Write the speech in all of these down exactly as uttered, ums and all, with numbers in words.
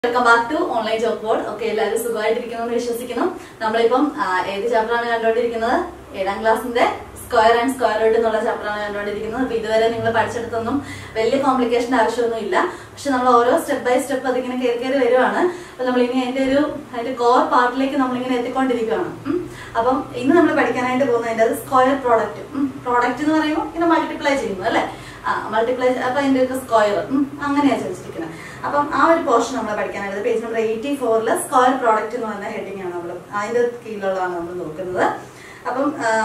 Welcome back to Online Job Board. Okay, എല്ലാവരും സുഖമായിട്ടിരിക്കുന്നു വിശ്വസിക്കുന്നു. നമ്മളിപ്പം ഏത് ചാപ്റ്ററാണ് കണ്ടുകൊണ്ടിരിക്കുന്നത്? ഏഴാം ക്ലാസ്സിന്റെ സ്ക്വയർ ആൻഡ് സ്ക്വയർ റൂട്ട് എന്നുള്ള ചാപ്റ്ററാണ് കണ്ടുകൊണ്ടിരിക്കുന്നത്. അപ്പൊ ഇതുവരെ നിങ്ങൾ പഠിച്ചെടുത്തൊന്നും വലിയ കോംപ്ലിക്കേഷന്റെ ആവശ്യമൊന്നും ഇല്ല. പക്ഷെ നമ്മൾ ഓരോ സ്റ്റെപ്പ് ബൈ സ്റ്റെപ്പ് അതിങ്ങനെ കയറി കയറി വരുവാണ്. അപ്പൊ നമ്മൾ ഇനി അതിന്റെ ഒരു അതിന്റെ കോർ പാർട്ടിലേക്ക് നമ്മളിങ്ങനെ എത്തിക്കൊണ്ടിരിക്കുകയാണ്. അപ്പം ഇന്ന് നമ്മൾ പഠിക്കാനായിട്ട് പോകുന്നതിന്റെ അത് സ്ക്വയർ പ്രോഡക്റ്റ്. പ്രോഡക്റ്റ് എന്ന് പറയുമ്പോൾ ഇങ്ങനെ മൾട്ടിപ്ലൈ ചെയ്യുന്നു അല്ലെ? ആ മൾട്ടിപ്ലൈ അപ്പൊ അതിന്റെ ഒക്കെ സ്ക്വയർ അങ്ങനെയാ ചോദിച്ചിരിക്കുന്നത്. അപ്പം ആ ഒരു പോർഷൻ നമ്മൾ പഠിക്കാനായിട്ട് പേജ് നമ്പർ എയ്റ്റി ഫോറില് സ്ക്വയർ പ്രോഡക്റ്റ് എന്ന് പറഞ്ഞ ഹെഡിങ് ആണ് നമ്മൾ അതിന്റെ കീഴിലുള്ളതാണ് നമ്മൾ നോക്കുന്നത്. അപ്പം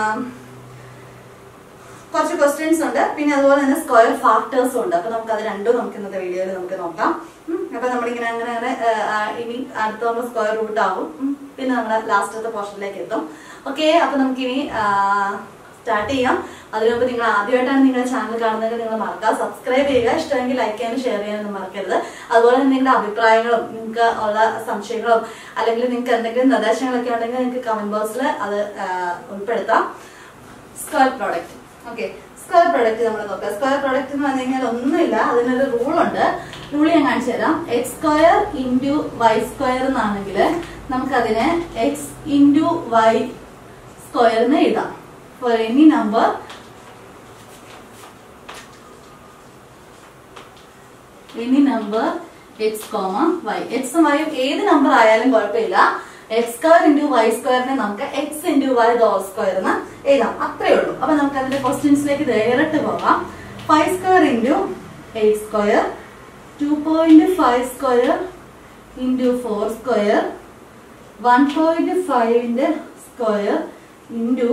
കുറച്ച് ക്വസ്റ്റ്യൻസ് ഉണ്ട്, പിന്നെ അതുപോലെ തന്നെ സ്ക്വയർ ഫാക്ടേഴ്സും ഉണ്ട്. അപ്പൊ നമുക്ക് അത് രണ്ടും നമുക്ക് ഇന്നത്തെ വീഡിയോയിൽ നമുക്ക് നോക്കാം. അപ്പൊ നമ്മളിങ്ങനെ അങ്ങനെ അങ്ങനെ ഇനി അടുത്ത നമ്മൾ സ്ക്വയർ റൂട്ട് ആവും, പിന്നെ നമ്മൾ ലാസ്റ്റത്തെ പോർഷനിലേക്ക് എത്തും. ഓക്കെ, അപ്പൊ നമുക്കിനി സ്റ്റാർട്ട് ചെയ്യാം. അതിനു മുമ്പ് നിങ്ങൾ ആദ്യമായിട്ടാണ് നിങ്ങളുടെ ചാനൽ കാണുന്നതെങ്കിൽ നിങ്ങൾ മറക്കാതെ സബ്സ്ക്രൈബ് ചെയ്യുക. ഇഷ്ടമെങ്കിൽ ലൈക്ക് ചെയ്യാനും ഷെയർ ചെയ്യാനൊന്നും മറക്കരുത്. അതുപോലെ തന്നെ നിങ്ങളുടെ അഭിപ്രായങ്ങളും നിങ്ങൾക്ക് ഉള്ള സംശയങ്ങളും അല്ലെങ്കിൽ നിങ്ങൾക്ക് എന്തെങ്കിലും നിർദ്ദേശങ്ങളൊക്കെ ഉണ്ടെങ്കിൽ നിങ്ങൾക്ക് കമന്റ് ബോക്സിൽ അത് ഉൾപ്പെടുത്താം. Square product. Okay, square product നമ്മൾ നോക്കാം. സ്ക്വയർ പ്രോഡക്റ്റ് എന്ന് പറഞ്ഞു കഴിഞ്ഞാൽ ഒന്നുമില്ല, അതിനൊരു റൂളുണ്ട്. റൂൾ ഞാൻ കാണിച്ചു തരാം. X square into y square എന്നാണെങ്കിൽ നമുക്കതിനെ എക്സ് ഇൻറ്റു വൈ സ്ക്വയറിന് എഴുതാം. For any number any number x comma y, x ഉം y ഏത് നമ്പർ ആയാലും കുഴപ്പമില്ല. എക്സ് സ്ക്വയർ ഇൻറ്റു വൈ സ്ക്വയറിനെ നമുക്ക് x into y whole square എന്ന് എഴുതാം. അത്രേ ഉള്ളൂ. അപ്പൊ നമുക്ക് അതിന്റെ ക്വസ്റ്റ്യൻസിലേക്ക് ഡയറക്റ്റ് പോകാം. Five square into eight square, two point five square into four square, one point ഫൈവിന്റെ square into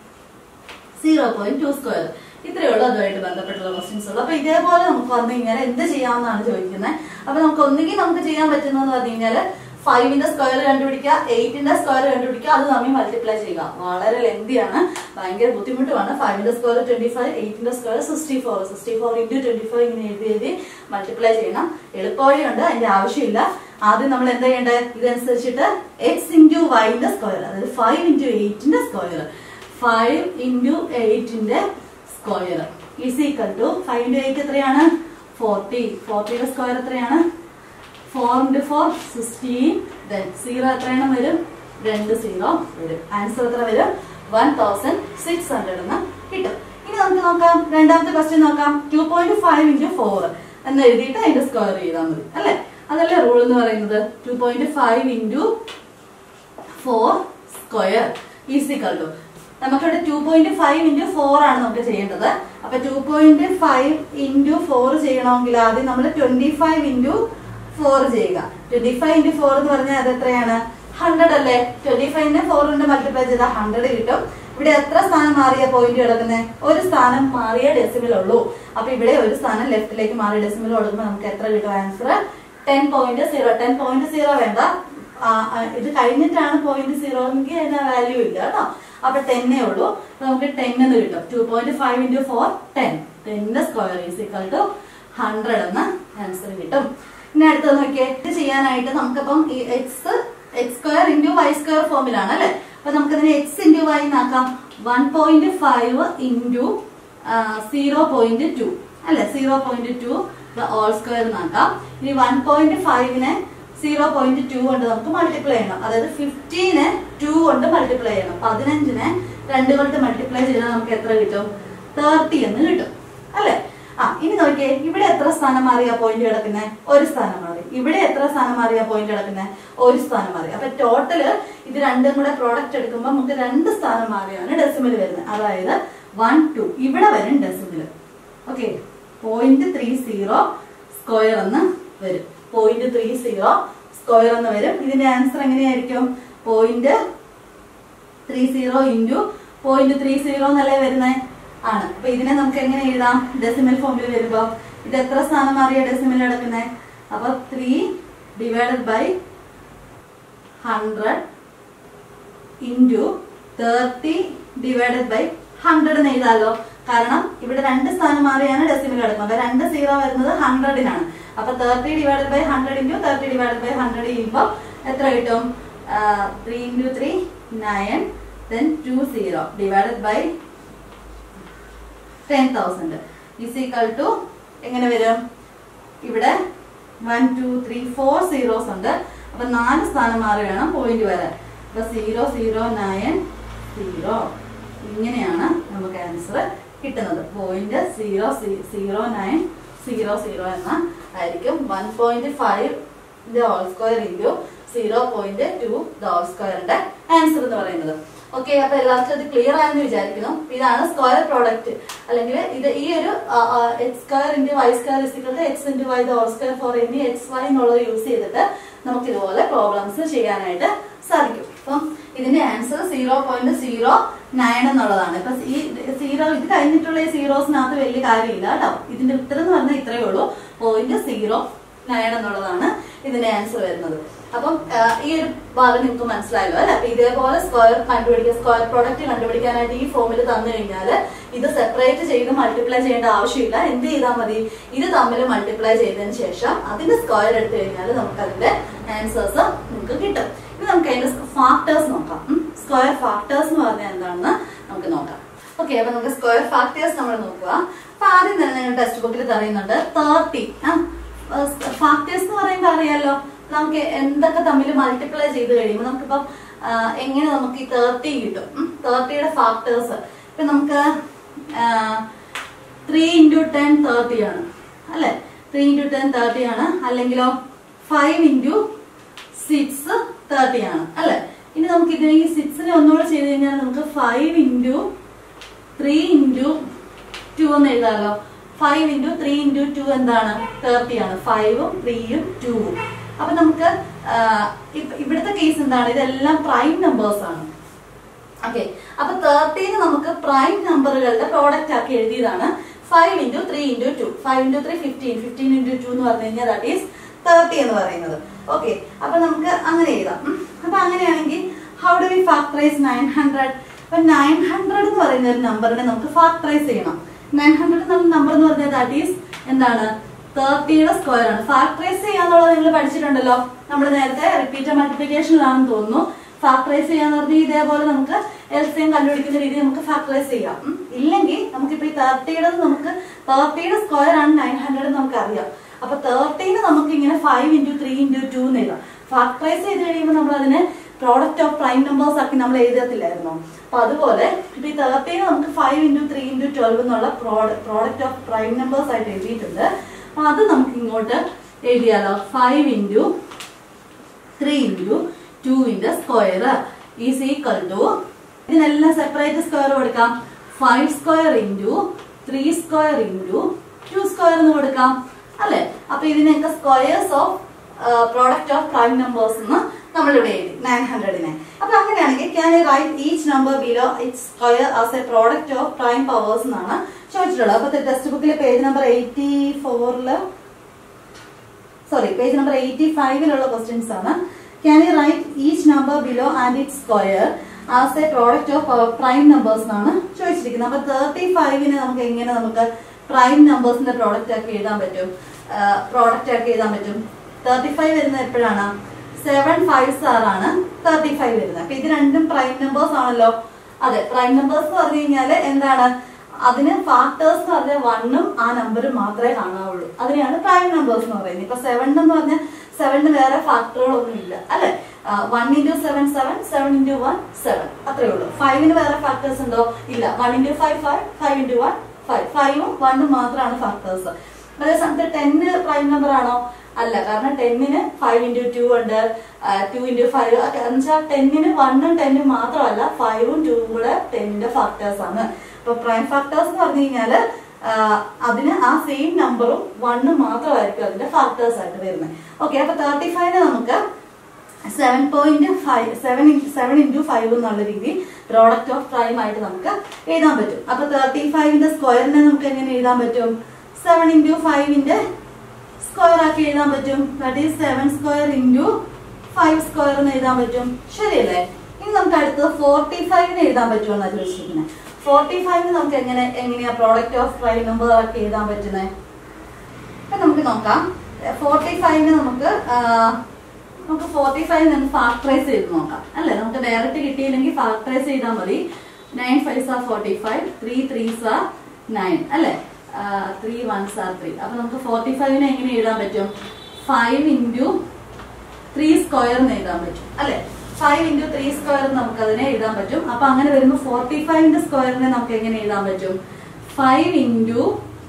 zero point two square. ഇത്രയേ ഉള്ളൂ അതുമായിട്ട് ബന്ധപ്പെട്ടുള്ള ക്വസ്റ്റ്യൻസ് ഉള്ളു. അപ്പൊ ഇതേപോലെ നമുക്ക് വന്നു കഴിഞ്ഞാൽ എന്ത് ചെയ്യാമെന്നാണ് ചോദിക്കുന്നത്. അപ്പൊ നമുക്ക് ഒന്നുകിൽ നമുക്ക് ചെയ്യാൻ പറ്റുന്നതെന്ന് പറഞ്ഞു കഴിഞ്ഞാല് ഫൈവിന്റെ സ്ക്വയർ കണ്ടുപിടിക്കുക, എയ്റ്റിന്റെ സ്ക്വയർ കണ്ടുപിടിക്കുക, അത് തമ്മിൽ മൾട്ടിപ്ലൈ ചെയ്യുക. വളരെ ലെന്തിയാണ്, ഭയങ്കര ബുദ്ധിമുട്ടുമാണ്. ഫൈവിന്റെ സ്ക്വയർ ട്വന്റി ഫൈവ്, എയ്റ്റിന്റെ square sixty four, sixty four into twenty five ഇങ്ങനെ എഴുതി എഴുതി മൾട്ടിപ്ലൈ ചെയ്യണം. എളുപ്പവഴിയുണ്ട്, അതിന്റെ ആവശ്യമില്ല. ആദ്യം നമ്മൾ എന്താ ചെയ്യേണ്ടത്? ഇതനുസരിച്ചിട്ട് എക്സ് ഇൻറ്റു വൈന്റെ സ്ക്വയർ, അതായത് ഫൈവ് ഇൻറ്റു എയ്റ്റിന്റെ സ്ക്വയർ, ഫൈവ് ഇൻറ്റു എയ്റ്റിന്റെ square is equal to five into eight എത്രയാണ്? ഫോർട്ടി. ഫോർട്ടിയുടെ സ്ക്വയർ എത്രയാണ്? Four into four sixteen. Then zero എത്രയാണ് വരും? രണ്ട് സീറോ വരും. ആൻസർ എത്ര വരും? വൺ തൗസൻഡ് സിക്സ് ഹൺഡ്രഡ് എന്ന് കിട്ടും. ഇനി നമുക്ക് നോക്കാം, രണ്ടാമത്തെ ക്വസ്റ്റ്യൻ നോക്കാം. Two point five into four എന്ന് എഴുതിയിട്ട് അതിന്റെ സ്ക്വയർ ചെയ്താൽ മതി അല്ലെ? അതല്ലേ റൂൾ എന്ന് പറയുന്നത്. Two point five into four square is equal to നമുക്കിവിടെ two point five into four ആണ് നമുക്ക് ചെയ്യേണ്ടത്. അപ്പൊ two point five into four ചെയ്യണമെങ്കിൽ ആദ്യം നമ്മൾ ട്വന്റി ഫൈവ് ഇൻറ്റു ഫോർ ചെയ്യുക. ട്വന്റി ഫൈവ് ഇൻറ്റു ഫോർ എന്ന് പറഞ്ഞാൽ അത് എത്രയാണ്? ഹൺഡ്രഡ് അല്ലേ? ട്വന്റി ഫൈവിനെ ഫോർ കൊണ്ട് മൾട്ടിപ്ലൈ ചെയ്താൽ ഹൺഡ്രഡ് കിട്ടും. ഇവിടെ എത്ര സ്ഥാനം മാറിയ പോയിന്റ് കിടക്കുന്നത്? ഒരു സ്ഥാനം മാറിയ ഡെസിമൽ ഉള്ളൂ. അപ്പൊ ഇവിടെ ഒരു സ്ഥാനം ലെഫ്റ്റിലേക്ക് മാറിയ ഡെസിമൽ കൊടുക്കുമ്പോൾ നമുക്ക് എത്ര കിട്ടും? Answer ten point zero. Ten point zero വേണ്ട, ഇത് കഴിഞ്ഞിട്ടാണ് പോയിന്റ് സീറോ എങ്കിൽ അതിന് വാല്യൂ ഇല്ല കേട്ടോ. അപ്പൊ ടെന്നേ ഉള്ളൂ. നമുക്ക് ടെൻ എന്ന് കിട്ടും. Two point five into four ten. ടെന്റെ square is equal to hundred എന്ന ആൻസർ കിട്ടും. ഇനി അടുത്തത് നോക്കിയേ, ഇത് ചെയ്യാനായിട്ട് നമുക്കിപ്പം ഈ x x square into y square ഫോമിലാണ് അല്ലെ? അപ്പൊ നമുക്കതിനെ എക്സ് ഇൻറ്റു വൈ എന്നാക്കാം. One point five into zero point two അല്ലെ? Zero point two whole square എന്നാക്കാം. ഇനി വൺ പോയിന്റ് ഫൈവിനെ സീറോ പോയിന്റ് ടു കൊണ്ട് നമുക്ക് മൾട്ടിപ്ലൈ ചെയ്യണം. അതായത് ഫിഫ്റ്റീനെ ടു കൊണ്ട് മൾട്ടിപ്ലൈ ചെയ്യണം. പതിനഞ്ചിനെ രണ്ട് കൊണ്ട് മൾട്ടിപ്ലൈ ചെയ്താൽ നമുക്ക് എത്ര കിട്ടും? തേർട്ടി എന്ന് കിട്ടും അല്ലെ? ആ ഇനി നോക്കിയേ, ഇവിടെ എത്ര സ്ഥാനം മാറിയ പോയിന്റ് കിടക്കുന്നത്? ഒരു സ്ഥാനം മാറി. ഇവിടെ എത്ര സ്ഥാനം മാറിയ പോയിന്റ് കിടക്കുന്നത്? ഒരു സ്ഥാനം മാറി. അപ്പൊ ടോട്ടല് ഇത് രണ്ടും കൂടെ പ്രോഡക്റ്റ് എടുക്കുമ്പോൾ നമുക്ക് രണ്ട് സ്ഥാനം മാറിയാണ് ഡെസിമൽ വരുന്നത്. അതായത് വൺ ടു ഇവിടെ വരും decimal. Okay, point three zero square എന്ന് വരും. പോയിന്റ് ത്രീ സീറോ സ്ക്വയർ എന്ന് വരും. ഇതിന്റെ ആൻസർ എങ്ങനെയായിരിക്കും? Point three zero into point three zero എന്നല്ലേ വരുന്നത് ആണ്. അപ്പൊ ഇതിനെ നമുക്ക് എങ്ങനെ എഴുതാം? ഡെസിമൽ ഫോമിൽ വരുമ്പോ ഇത് എത്ര സ്ഥാനം മാറിയ ഡെസിമൽ എടുക്കുന്നത്? അപ്പൊ three divided by hundred into thirty divided by hundred എന്ന് എഴുതാമല്ലോ. കാരണം ഇവിടെ രണ്ട് സ്ഥാനം മാറിയാണ് ഡെസിമൽ എടുക്കുന്നത്. അപ്പൊ രണ്ട് സീറോ വരുന്നത് ഹൺഡ്രഡിനാണ്. അപ്പൊ thirty divided by hundred into thirty divided by hundred ചെയ്യുമ്പോൾ എത്ര കിട്ടും? Three into three nine, then two zero divided by ten thousand is equal to എങ്ങനെ വരും? ഇവിടെ one two three four zeros ഉണ്ട്. അപ്പൊ നാല് സ്ഥാനം മാറി വേണം പോയിന്റ് വരാൻ. അപ്പൊ സീറോ സീറോ നയൻ സീറോ ഇങ്ങനെയാണ് നമുക്ക് ആൻസർ കിട്ടുന്നത്. Point zero zero nine zero zero എന്ന ആയിരിക്കും one point five whole square into zero point two whole സ്ക്വയറിന്റെ ആൻസർ എന്ന് പറയുന്നത്. ഓക്കെ, അപ്പൊ എല്ലാവർക്കും ഇത് ക്ലിയർ ആയെന്ന് വിചാരിക്കുന്നു. ഇതാണ് സ്ക്വയർ പ്രോഡക്റ്റ്, അല്ലെങ്കിൽ ഇത് ഈ ഒരു x square into y square is equal x into y whole square for any x y എന്നുള്ളത് യൂസ് ചെയ്തിട്ട് നമുക്ക് ഇതുപോലെ പ്രോബ്ലംസ് ചെയ്യാനായിട്ട് സാധിക്കും. അപ്പം ഇതിന്റെ answer zero point zero nine എന്നുള്ളതാണ്. ഇപ്പൊ ഈ സീറോ ഇത് കഴിഞ്ഞിട്ടുള്ള ഈ സീറോസിനകത്ത് വലിയ കാര്യമില്ല കേട്ടോ. ഇതിന്റെ ഉത്തരം എന്ന് പറഞ്ഞാൽ ഇത്രയേ ഉള്ളൂ, പോയിന്റ് സീറോ നയൻ എന്നുള്ളതാണ് ഇതിന്റെ ആൻസർ വരുന്നത്. അപ്പം ഈ ഒരു ഭാഗം നിങ്ങൾക്ക് മനസ്സിലായല്ലോ അല്ലെ. അപ്പൊ ഇതേപോലെ സ്ക്വയർ കണ്ടുപിടിക്കുക, സ്ക്വയർ പ്രോഡക്റ്റ് കണ്ടുപിടിക്കാനായിട്ട് ഈ ഫോമിൽ തന്നു കഴിഞ്ഞാൽ ഇത് സെപ്പറേറ്റ് ചെയ്ത് മൾട്ടിപ്ലൈ ചെയ്യേണ്ട ആവശ്യമില്ല. എന്ത് ചെയ്താൽ മതി, ഇത് തമ്മിൽ മൾട്ടിപ്ലൈ ചെയ്തതിന് ശേഷം അതിന്റെ സ്ക്വയർ എടുത്തു കഴിഞ്ഞാൽ നമുക്ക് അതിന്റെ ആൻസേഴ്സ് നിങ്ങൾക്ക് കിട്ടും. ഇനി നമുക്ക് അതിന്റെ ഫാക്ടേഴ്സ് നോക്കാം. സ്ക്വയർ ഫാക്ടേഴ്സ് എന്ന് പറഞ്ഞാൽ എന്താണെന്ന് നമുക്ക് നോക്കാം. ഓക്കെ, അപ്പൊ നമുക്ക് സ്ക്വയർ ഫാക്ടേഴ്സ് നമ്മൾ നോക്കുക. അപ്പൊ ആദ്യം തന്നെ നിങ്ങൾ ടെക്സ്റ്റ് ബുക്കിൽ പറയുന്നുണ്ട് തേർട്ടി. ഫാക്ടേഴ്സ് എന്ന് പറയുമ്പോൾ അറിയാലോ, നമുക്ക് എന്തൊക്കെ തമ്മിൽ മൾട്ടിപ്ലൈ ചെയ്ത് കഴിയുമ്പോൾ നമുക്കിപ്പം എങ്ങനെ നമുക്ക് ഈ തേർട്ടി കിട്ടും. തേർട്ടിയുടെ ഫാക്ടേഴ്സ് ഇപ്പൊ നമുക്ക് ത്രീ ഇൻറ്റു ടെൻ തേർട്ടി ആണ് അല്ലെ. ത്രീ ഇൻറ്റു ടെൻ തേർട്ടി ആണ്. അല്ലെങ്കിലോ ഫൈവ് ഇൻറ്റു സിക്സ് തേർട്ടി ആണ് അല്ലെ. ഇനി നമുക്ക് ഇതിനെ ഈ സിക്സിനെ ഒന്നുകൂടെ ചെയ്ത് കഴിഞ്ഞാൽ നമുക്ക് five into three into two എന്ന് എഴുതാമല്ലോ. Five into three into two എന്താണ്, തേർട്ടി ആണ്. ഫൈവും ത്രീയും ടൂവും. അപ്പൊ നമുക്ക് ഇവിടുത്തെ കേസ് എന്താണ്, ഇതെല്ലാം പ്രൈം നമ്പേഴ്സ് ആണ്. ഓക്കെ, അപ്പൊ തേർട്ടീന് നമുക്ക് പ്രൈം നമ്പറുകളുടെ പ്രോഡക്റ്റ് ആക്കി എഴുതിയതാണ് five into three into two. Five into three fifteen, fifteen into two എന്ന് പറഞ്ഞു കഴിഞ്ഞാൽ ദാറ്റ് ഈസ് തേർട്ടി എന്ന് പറയുന്നത്. ഓക്കെ, അപ്പൊ നമുക്ക് അങ്ങനെ എഴുതാം. അപ്പൊ അങ്ങനെയാണെങ്കിൽ how do we factorise nine hundred? അപ്പൊ നയൻ ഹൺഡ്രഡ് എന്ന് പറയുന്ന ഒരു നമ്പറിനെ നമുക്ക് ഫാക്ടറൈസ് ചെയ്യണം. നയൻ ഹൺഡ്രഡ് എന്നുള്ള നമ്പർ എന്ന് പറഞ്ഞാൽ ദാറ്റ് ഈസ് എന്താണ്, തേർട്ടിയുടെ സ്ക്വയർ ആണ്. ഫാക്ടറൈസ് ചെയ്യാന്നുള്ളത് നിങ്ങൾ പഠിച്ചിട്ടുണ്ടല്ലോ, നമ്മൾ നേരത്തെ റിപ്പീറ്റർ മൾട്ടിപ്ലിക്കേഷനിലാണെന്ന് തോന്നുന്നു. ഫാക്ടറൈസ് ചെയ്യാന്ന് പറഞ്ഞാൽ ഇതേപോലെ നമുക്ക് എൽസിഎം കണ്ടുപിടിക്കുന്ന രീതി നമുക്ക് ഫാക്ടറൈസ് ചെയ്യാം. ഇല്ലെങ്കിൽ നമുക്കിപ്പോ ഈ തേർട്ടിയുടെ നമുക്ക് തേർട്ടിയുടെ സ്ക്വയർ ആണ് നയൻ ഹൺഡ്രഡ് നമുക്ക് അറിയാം. അപ്പൊ തേർട്ടീന് നമുക്ക് ഇങ്ങനെ five into three into two എന്ന് എഴുതാം. ഫാക്ടറൈസ് ചെയ്ത് കഴിയുമ്പോൾ നമ്മൾ അതിനെ പ്രോഡക്റ്റ് ഓഫ് പ്രൈം നമ്പേഴ്സ് ആക്കി നമ്മൾ എഴുതത്തില്ലായിരുന്നോ. അപ്പൊ അതുപോലെ ഇപ്പൊ ഈ തേർട്ടീന് നമുക്ക് five into three into twelve എന്നുള്ള പ്രോഡക്റ്റ് ഓഫ് പ്രൈം നമ്പേഴ്സ് ആയിട്ട് എഴുതിയിട്ടുണ്ട്. അപ്പൊ അത് നമുക്ക് ഇങ്ങോട്ട് എഴുതിയാലോ, ഫൈവ് ഇൻറ്റു ത്രീ ഇൻറ്റു ടുവിന്റെ സ്ക്വയർ ഈസ് ഈക്വൽ ടു, ഇതിനെല്ലാം സെപ്പറേറ്റ് സ്ക്വയർ കൊടുക്കാം. Five square into three square into two square എന്ന് കൊടുക്കാം അല്ലെ. അപ്പൊ ഇതിനൊക്കെ squares of product of prime numbers എന്ന് നമ്മളിവിടെ എഴുതി നയൻ ഹൺഡ്രഡിനെ. അപ്പൊ അങ്ങനെയാണെങ്കിൽ can you write each number below its square as a product of prime powers എന്നാണ് ചോദിച്ചിട്ടുള്ളത്. അപ്പൊ ടെക്സ്റ്റ് ബുക്കിലെ പേജ് നമ്പർ എയ്റ്റി ഫോറില് സോറി പേജ് നമ്പർ എയ്റ്റി ഫൈവിലുള്ള ക്വസ്റ്റ്യൻസ് ആണ്. Can you write each number below and its square as a product of prime numbers എന്നാണ് ചോദിച്ചിരിക്കുന്നത്. അപ്പൊ തേർട്ടി ഫൈവിന് നമുക്ക് എങ്ങനെ നമുക്ക് പ്രൈം നമ്പേഴ്സിന്റെ പ്രോഡക്റ്റ് ആക്കി എഴുതാൻ പറ്റും, പ്രോഡക്റ്റ് ആക്കി എഴുതാൻ പറ്റും. തേർട്ടി ഫൈവ് വരുന്നത് എപ്പോഴാണ്, സെവൻ ഫൈവ് ആർ ആണ് തേർട്ടി ഫൈവ് വരുന്നത്. അപ്പൊ ഇത് രണ്ടും പ്രൈം നമ്പേഴ്സ് ആണല്ലോ. അതെ, പ്രൈം നമ്പേഴ്സ് എന്ന് പറഞ്ഞു കഴിഞ്ഞാല് എന്താണ്, അതിന് ഫാക്ടേഴ്സ് എന്ന് പറഞ്ഞാൽ വണ്ണും ആ നമ്പറും മാത്രമേ കാണാവുള്ളൂ. അതിനെയാണ് പ്രൈം നമ്പേഴ്സ് എന്ന് പറയുന്നത്. ഇപ്പൊ സെവൻ എന്ന് പറഞ്ഞാൽ സെവനിന് വേറെ ഫാക്ടറുകളൊന്നും ഇല്ല അല്ലെ. One into seven seven, seven into one seven, അത്രേ ഉള്ളൂ. ഫൈവിന് വേറെ ഫാക്ടേഴ്സ് ഉണ്ടോ, ഇല്ല. One into five five, five into one five, ഫൈവും വണ്ണും മാത്രമാണ് ഫാക്ടേഴ്സ്. അതേ സമയത്ത് ടെന്ന് പ്രൈം നമ്പർ ആണോ, അല്ല. കാരണം ടെന്നിന് ഫൈവ് ഇൻറ്റു ടു ഉണ്ട്, ടു ഇൻറ്റു ഫൈവ് എന്നുവെച്ചാൽ ടെന്നിന് വണ്ണും ടെന്നും മാത്രമല്ല ഫൈവും ടൂവും കൂടെ ടെന്നിന്റെ ഫാക്ടേഴ്സ് ആണ്. അപ്പൊ പ്രൈം ഫാക്ടേഴ്സ് എന്ന് പറഞ്ഞു കഴിഞ്ഞാല് അതിന് ആ സെയിം നമ്പറും വണ്ണും മാത്രമായിരിക്കും അതിന്റെ ഫാക്ടേഴ്സ് ആയിട്ട് വരുന്നത്. ഓക്കെ, അപ്പൊ തേർട്ടി ഫൈവിന് നമുക്ക് seven point five seven seven into five എന്നുള്ള രീതി പ്രോഡക്റ്റ് ഓഫ് പ്രൈം ആയിട്ട് നമുക്ക് എഴുതാൻ പറ്റും. അപ്പൊ തേർട്ടി ഫൈവിന്റെ സ്ക്വയറിനെ നമുക്ക് എങ്ങനെ എഴുതാൻ പറ്റും, സെവൻ ഇൻറ്റു ഫൈവിന്റെ സ്ക്വയർ ആക്കി എഴുതാൻ പറ്റും. That is seven square into five square എന്ന് എഴുതാൻ പറ്റും. ശരിയല്ലേ. ഇനി നമുക്ക് അടുത്തത് ഫോർട്ടി ഫൈവിന് എഴുതാൻ പറ്റുമെന്നാണ് ചോദിച്ചിരിക്കുന്നത്. ഫോർട്ടി ഫൈവിന് നമുക്ക് എങ്ങനെ എങ്ങനെയാ പ്രോഡക്റ്റ് ഓഫ് പ്രൈം നമ്പർ ആക്കി എഴുതാൻ പറ്റുന്നത്. അപ്പൊ നമുക്ക് നോക്കാം. ഫോർട്ടി ഫൈവിന് നമുക്ക് നമുക്ക് ഫോർട്ടി ഫൈവ് നമുക്ക് ഫാക്ടറൈസ് ചെയ്ത് നോക്കാം അല്ലെ. നമുക്ക് ഡയറക്റ്റ് കിട്ടിയില്ലെങ്കിൽ ഫാക്ടറൈസ് ചെയ്താൽ മതി. Nine fives are forty five, three threes are nine അല്ലെ, ത്രീ വൺസ് ആർ ത്രീ. അപ്പൊ നമുക്ക് ഫോർട്ടി ഫൈവിന് എങ്ങനെ എഴുതാൻ പറ്റും, ഫൈവ് ഇൻറ്റു ത്രീ സ്ക്വയർ എന്ന് എഴുതാൻ പറ്റും അല്ലെ. ഫൈവ് ഇൻറ്റു ത്രീ സ്ക്വയർ നമുക്ക് അതിനെ എഴുതാൻ പറ്റും. അപ്പൊ അങ്ങനെ വരുമ്പോൾ ഫോർട്ടി ഫൈവിന്റെ സ്ക്വയറിനെ നമുക്ക് എങ്ങനെ എഴുതാൻ പറ്റും? ഫൈവ് ഇൻറ്റു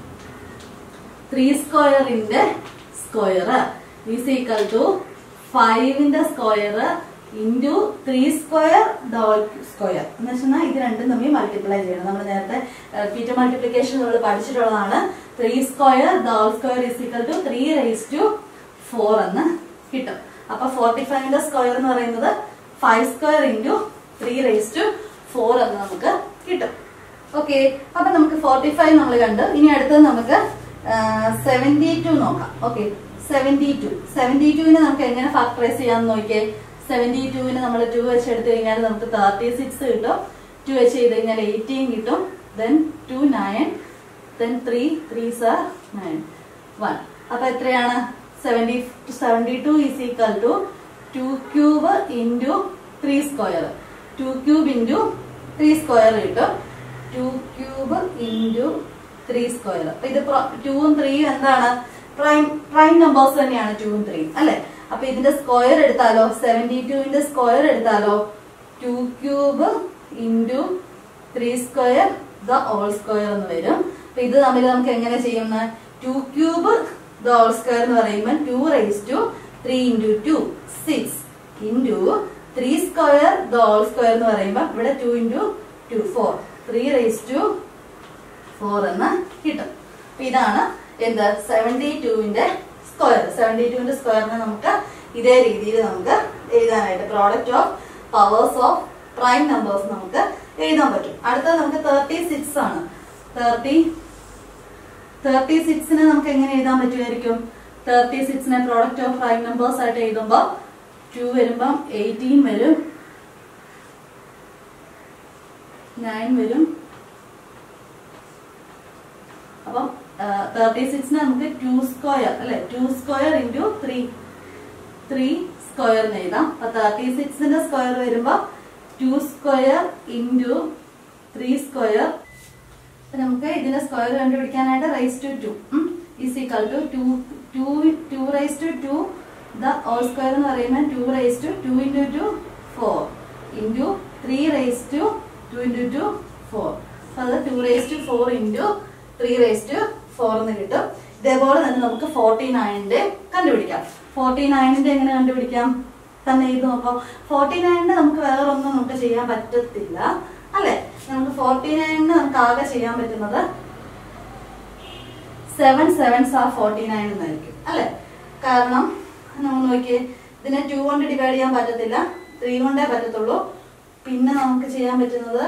ത്രീ സ്ക്വയറിന്റെ സ്ക്വയർ ഈസ് ഈക്വൽ ടു ഫൈവിന്റെ square into three square whole square എന്ന് വെച്ചാൽ ഇത് രണ്ടും തമ്മിൽ മൾട്ടിപ്ലൈ ചെയ്യണം. നമ്മൾ നേരത്തെ ഫീറ്റർ മൾട്ടിപ്ലിക്കേഷൻ നമ്മൾ പഠിച്ചിട്ടുള്ളതാണ്. Three square whole square is equal to three raise to four എന്ന് കിട്ടും. അപ്പൊ ഫോർട്ടി ഫൈവിന്റെ സ്ക്വയർ എന്ന് പറയുന്നത് five square into three raise to four എന്ന് നമുക്ക് കിട്ടും. ഓക്കെ, അപ്പൊ നമുക്ക് ഫോർട്ടി ഫൈവ് നമ്മൾ കണ്ടു. ഇനി അടുത്തത് നമുക്ക് സെവന്റി ടു നോക്കാം. ഓക്കെ, സെവന്റി ടു സെവന്റി ടുവിനെ നമുക്ക് എങ്ങനെ ഫാക്ടറൈസ് ചെയ്യാന്ന് നോക്കിയേ. സെവന്റി ടുവിന് നമ്മൾ ടു വെച്ച് എടുത്തു കഴിഞ്ഞാൽ നമുക്ക് തേർട്ടി സിക്സ് കിട്ടും. ടു വെച്ച് ചെയ്ത് കഴിഞ്ഞാൽ എയ്റ്റീൻ കിട്ടും. Then two nine, then three three are nine one. അപ്പൊ എത്രയാണ്? Seventy seventy two is equal to two cube into three square. Two cube into three square കിട്ടും. Two cube into three square. അപ്പൊ ഇത് ടൂവും ത്രീയും എന്താണ്? Prime prime numbers തന്നെയാണ് ടൂവും ത്രീയും അല്ലെ. അപ്പൊ ഇതിന്റെ സ്ക്വയർ എടുത്താലോ, സെവന്റി ടുവിന്റെ സ്ക്വയർ എടുത്താലോ two cube into three square the whole square എന്ന് വരും. അപ്പൊ ഇത് തമ്മിൽ നമുക്ക് എങ്ങനെ ചെയ്യുന്ന? Two cube the whole square എന്ന് പറയുമ്പോൾ two raise to three into two six into three square the whole square എന്ന് പറയുമ്പോൾ ഇവിടെ two into two four, three raise to four എന്ന് കിട്ടും. അപ്പൊ ഇതാണ് എന്ത്? സെവന്റി ടുവിന്റെ സ്ക്വയർ. സെവന്റി ടുവിന്റെ സ്ക്വയറിനെ നമുക്ക് ഇതേ രീതിയിൽ നമുക്ക് എഴുതാനായിട്ട് product of powers of prime numbers നമുക്ക് എഴുതാൻ പറ്റും. അടുത്തത് നമുക്ക് തേർട്ടി സിക്സ് ആണ്. തേർട്ടി തേർട്ടി സിക്സിനെ നമുക്ക് എങ്ങനെ എഴുതാൻ പറ്റുമായിരിക്കും? തേർട്ടി സിക്സിനെ പ്രോഡക്റ്റ് ഓഫ് പ്രൈം നമ്പേഴ്സ് ആയിട്ട് എഴുതുമ്പോൾ ടു വരുമ്പം എയ്റ്റീൻ വരും, നയൻ വരും. അപ്പം തേർട്ടി സിക്സിന് നമുക്ക് ടു സ്ക്വയർ അല്ലെ, two square into three three square എന്ന് എഴുതാം. അപ്പൊ തേർട്ടി സിക്സിന്റെ സ്ക്വയർ വരുമ്പോ two square into three square. നമുക്ക് ഇതിന്റെ സ്ക്വയർ കണ്ടുപിടിക്കാനായിട്ട് raise to two is equal to two two two raise to two the whole square എന്ന് പറയുമ്പോൾ two raise to two into two four into three raise to two into two four. അപ്പൊ അത് two raise to four into three raise to four എന്ന് കിട്ടും. ഇതേപോലെ തന്നെ നമുക്ക് forty നയനിന്റെ കണ്ടുപിടിക്കാം. ഫോർട്ടി നയനിന്റെ എങ്ങനെ കണ്ടുപിടിക്കാം തന്നെ ഇത് നോക്കാം. ഫോർട്ടി നയനിന് നമുക്ക് വേറെ ഒന്നും നമുക്ക് ചെയ്യാൻ പറ്റത്തില്ല അല്ലെ. നമുക്ക് ഫോർട്ടി നയനിന് നമുക്ക് ആകെ ചെയ്യാൻ പറ്റുന്നത് seven sevens are forty nine എന്നായിരിക്കും അല്ലെ. കാരണം നമ്മൾ നോക്കിയേ, ഇതിനെ ടു കൊണ്ട് ഡിവൈഡ് ചെയ്യാൻ പറ്റത്തില്ല, ത്രീ കൊണ്ടേ പറ്റത്തുള്ളൂ. പിന്നെ നമുക്ക് ചെയ്യാൻ പറ്റുന്നത്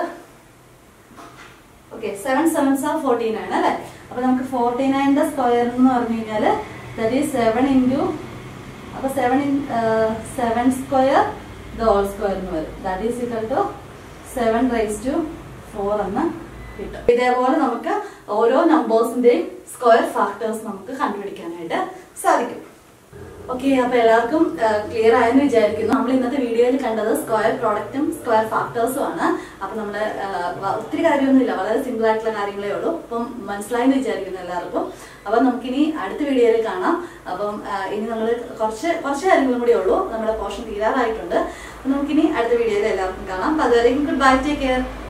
okay seven sevens are forty nine അല്ലെ. അപ്പൊ നമുക്ക് ഫോർട്ടി നയന്റെ സ്ക്വയർ എന്ന് പറഞ്ഞു കഴിഞ്ഞാല് ദാറ്റ് ഈസ് സെവൻ ഇൻറ്റു അപ്പൊ seven seven square the whole square എന്ന് വരും. That is equal to seven raise to four എന്ന് കിട്ടും. ഇതേപോലെ നമുക്ക് ഓരോ നമ്പേഴ്സിന്റെയും സ്ക്വയർ ഫാക്ടേഴ്സ് നമുക്ക് കണ്ടുപിടിക്കാനായിട്ട് സാധിക്കും. ഓക്കെ, അപ്പൊ എല്ലാവർക്കും ക്ലിയർ ആയെന്ന് വിചാരിക്കുന്നു. നമ്മൾ ഇന്നത്തെ വീഡിയോയിൽ കണ്ടത് സ്ക്വയർ പ്രോഡക്റ്റും സ്ക്വയർ ഫാക്ടേഴ്സും ആണ്. അപ്പൊ നമ്മള് ഒത്തിരി കാര്യമൊന്നുമില്ല, വളരെ സിമ്പിൾ ആയിട്ടുള്ള കാര്യങ്ങളേ ഉള്ളൂ. അപ്പം മനസ്സിലായെന്ന് വിചാരിക്കുന്നു എല്ലാവർക്കും. അപ്പൊ നമുക്കിനി അടുത്ത വീഡിയോയിൽ കാണാം. അപ്പം ഇനി നമ്മൾ കുറച്ച് കുറച്ച് കാര്യങ്ങളും കൂടി ഉള്ളൂ, നമ്മുടെ പോർഷൻ തീരാറായിട്ടുണ്ട്. അപ്പൊ നമുക്കിനി അടുത്ത വീഡിയോയിൽ എല്ലാവർക്കും കാണാം. അതുവരെയും ഗുഡ് ബൈ, ടേക്ക് കെയർ.